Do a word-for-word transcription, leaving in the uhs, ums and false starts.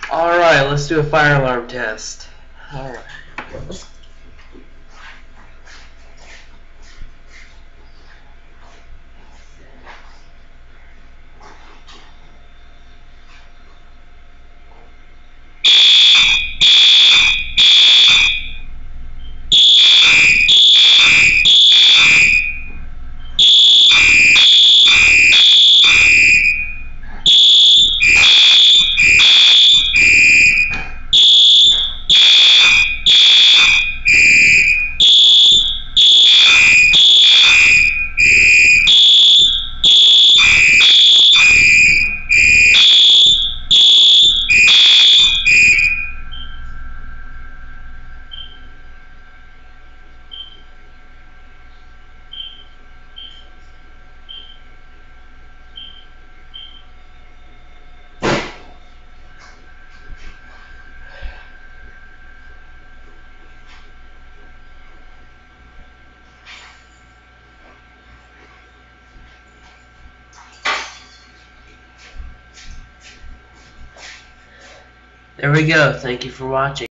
Alright, let's do a fire alarm test. Alright. There we go. Thank you for watching.